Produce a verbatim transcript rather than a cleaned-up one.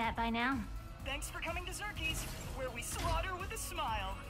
that by now. Thanks for coming to Zerkie's, where we slaughter with a smile.